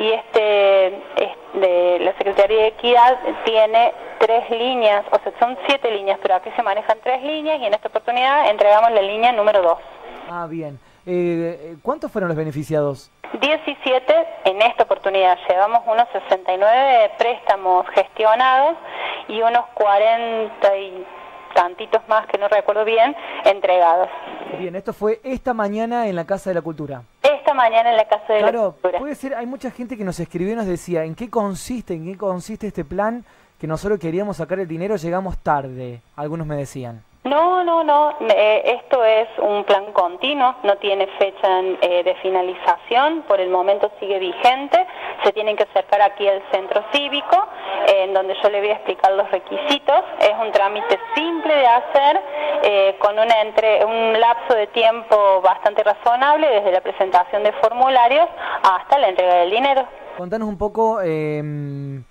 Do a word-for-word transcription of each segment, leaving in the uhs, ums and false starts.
y este, este la Secretaría de Equidad tiene tres líneas, o sea, son siete líneas, pero aquí se manejan tres líneas y en esta oportunidad entregamos la línea número dos. Ah, bien. Eh, ¿Cuántos fueron los beneficiados? diecisiete en esta oportunidad. Llevamos unos sesenta y nueve préstamos gestionados y unos cuarenta y tantitos más, que no recuerdo bien, entregados. Bien, esto fue esta mañana en la Casa de la Cultura. Esta mañana en la Casa de claro, la Cultura. Puede ser, hay mucha gente que nos escribió y nos decía, ¿en qué consiste, en qué consiste este plan que nosotros queríamos sacar el dinero, llegamos tarde? Algunos me decían. No, no, no, eh, esto es un plan continuo, no tiene fecha eh, de finalización, por el momento sigue vigente, se tienen que acercar aquí al centro cívico, eh, en donde yo le voy a explicar los requisitos. Es un trámite simple de hacer, eh, con una entre, un lapso de tiempo bastante razonable, desde la presentación de formularios hasta la entrega del dinero. Contanos un poco... Eh...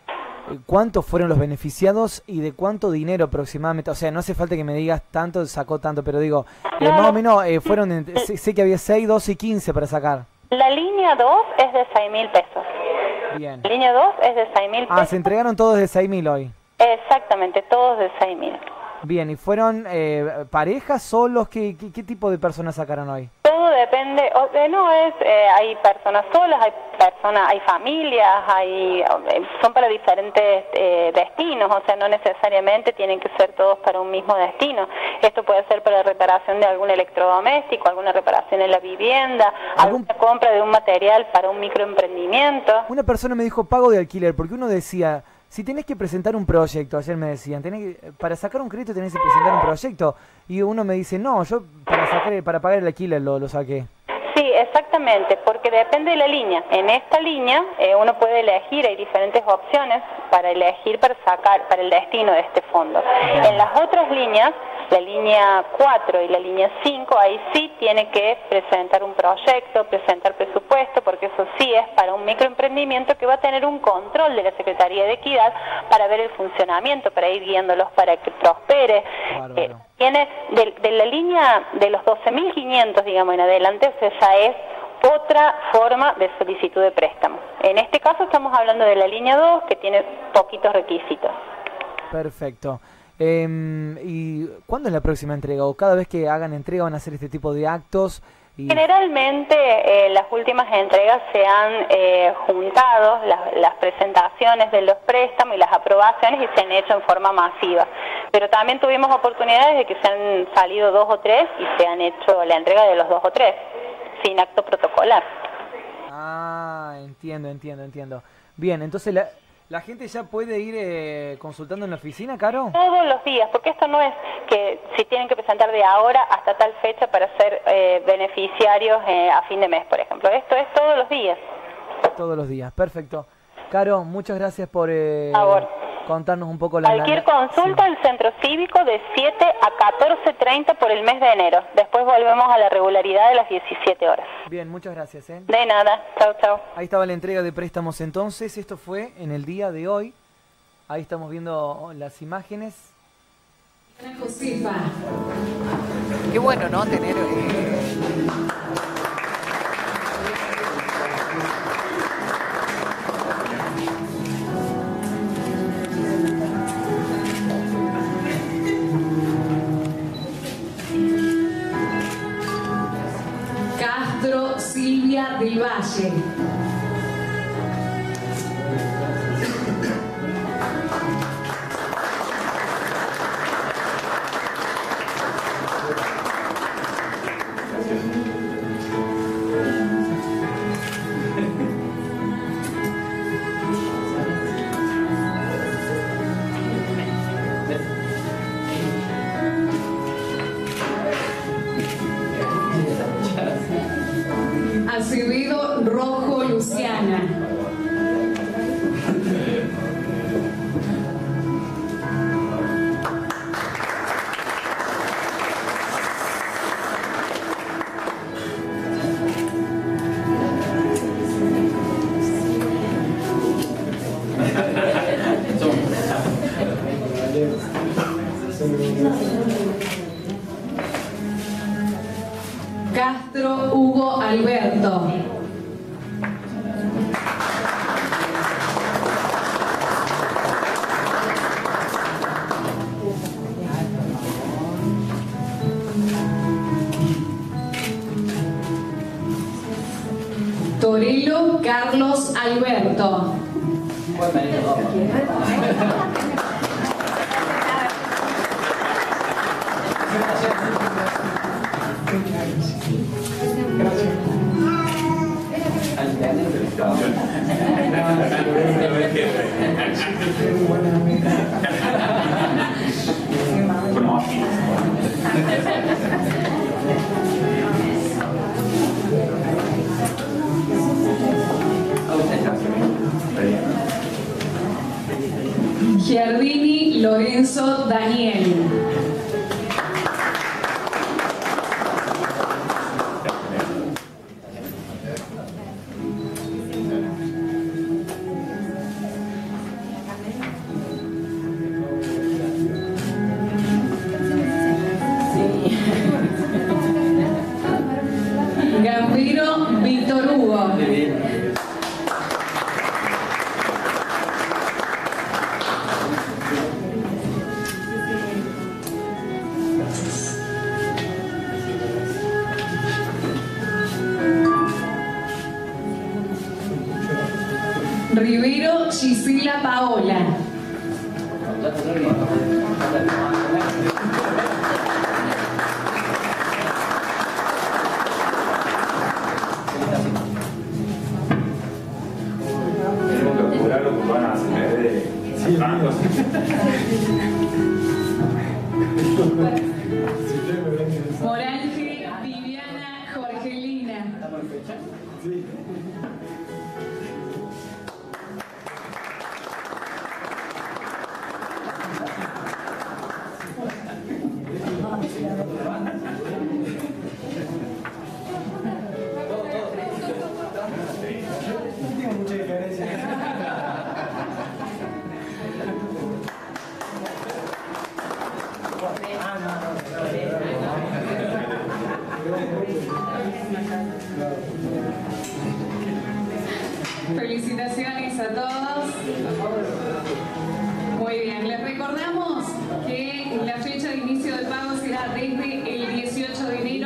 ¿Cuántos fueron los beneficiados y de cuánto dinero aproximadamente? O sea, no hace falta que me digas tanto, sacó tanto, pero digo, eh, no, más o menos eh, fueron, en, sé, sé que había seis, doce y quince para sacar. La línea dos es de seis mil pesos. Bien. La línea dos es de seis mil pesos. Ah, se entregaron todos de seis mil hoy. Exactamente, todos de seis mil. Bien, ¿y fueron eh, parejas, solos? ¿Qué, qué, ¿Qué tipo de personas sacaron hoy? Todo depende, o, eh, no es, eh, hay personas solas, hay personas, hay familias, hay, eh, son para diferentes eh, destinos, o sea, no necesariamente tienen que ser todos para un mismo destino. Esto puede ser para reparación de algún electrodoméstico, alguna reparación en la vivienda, ¿Algún... alguna compra de un material para un microemprendimiento. Una persona me dijo pago de alquiler, porque uno decía... Si tenés que presentar un proyecto, ayer me decían, tenés que, para sacar un crédito tenés que presentar un proyecto. Y uno me dice, no, yo para sacar para pagar el alquiler lo, lo saqué. Sí, exactamente, porque depende de la línea. En esta línea eh, uno puede elegir, hay diferentes opciones para elegir, para sacar, para el destino de este fondo. Bien. En las otras líneas, la línea cuatro y la línea cinco, ahí sí tiene que presentar un proyecto, presentar presupuesto, porque eso sí es para un microemprendimiento que va a tener un control de la Secretaría de Equidad para ver el funcionamiento, para ir guiándolos para que prospere. Eh, tiene de, de la línea de los doce mil quinientos, digamos, en adelante, o sea, ya es otra forma de solicitud de préstamo. En este caso estamos hablando de la línea dos, que tiene poquitos requisitos. Perfecto. Eh, ¿Y cuándo es la próxima entrega? ¿O cada vez que hagan entrega van a hacer este tipo de actos? Y... Generalmente eh, las últimas entregas se han eh, juntado las, las presentaciones de los préstamos y las aprobaciones y se han hecho en forma masiva. Pero también tuvimos oportunidades de que se han salido dos o tres y se han hecho la entrega de los dos o tres, sin acto protocolar. Ah, entiendo, entiendo, entiendo. Bien, entonces la... ¿La gente ya puede ir eh, consultando en la oficina, Caro? Todos los días, porque esto no es que si tienen que presentar de ahora hasta tal fecha para ser eh, beneficiarios eh, a fin de mes, por ejemplo. Esto es todos los días. Todos los días, perfecto. Caro, muchas gracias por eh, contarnos un poco la... Cualquier consulta al sí. Centro Cívico de siete a catorce treinta por el mes de enero. Después volvemos a la regularidad de las diecisiete horas. Bien, muchas gracias. ¿eh? De nada, chao, chao. Ahí estaba la entrega de préstamos entonces. Esto fue en el día de hoy. Ahí estamos viendo las imágenes. Qué bueno, ¿no? Tener... Eh... Silvia del Valle. Acevedo Rojo Luciana. Castro Hugo Alberto. Carlos Alberto. Giardini Lorenzo Daniel. Gambiro Víctor Hugo. Rivero Gisela Paola. Tenemos que apurarlo porque van a hacer de bancos. Moranje Viviana Jorgelina. Sí. Felicitaciones a todos. Muy bien, les recordamos que la fecha de inicio de pago será desde el dieciocho de enero.